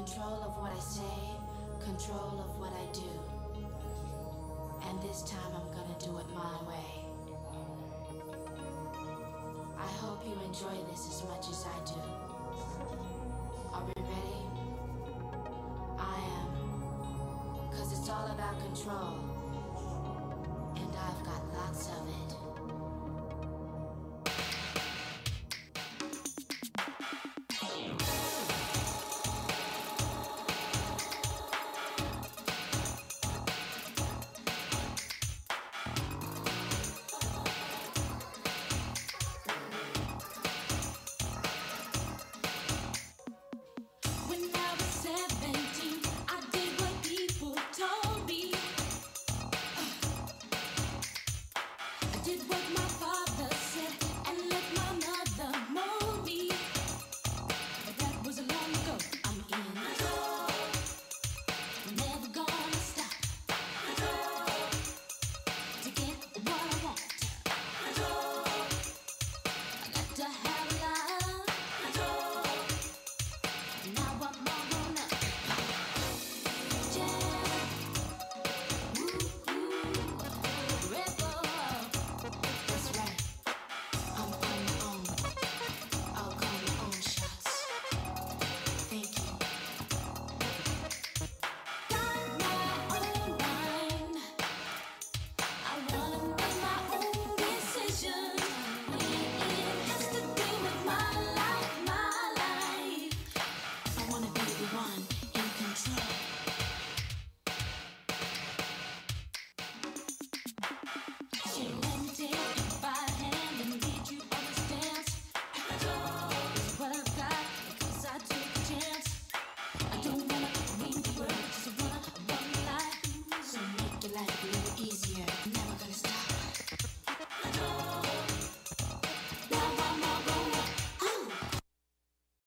control of what I say, control of what I do. And this time I'm gonna do it my way. I hope you enjoy this as much as I do. Are we ready? I am. 'Cause it's all about control. And I've got lots of it.